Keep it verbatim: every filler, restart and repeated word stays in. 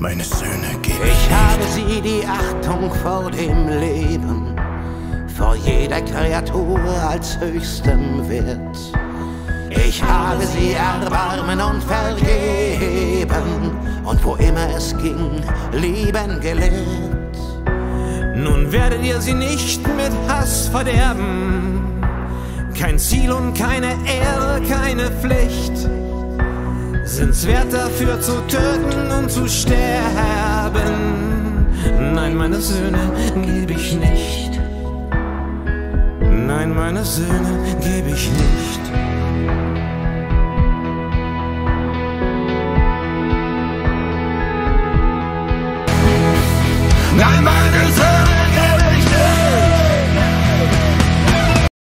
Meine Söhne gebe ich ich habe nicht. sie die Achtung vor dem Leben, vor jeder Kreatur als höchstem Wert. Ich habe sie Erbarmen und Vergeben und wo immer es ging, lieben gelehrt. Nun werdet ihr sie nicht mit Hass verderben, kein Ziel und keine Ehre, keine Pflicht, sind's wert dafür zu töten und zu sterben. Nein, meine Söhne gebe ich nicht. Nein, meine Söhne gebe ich nicht. Nein, meine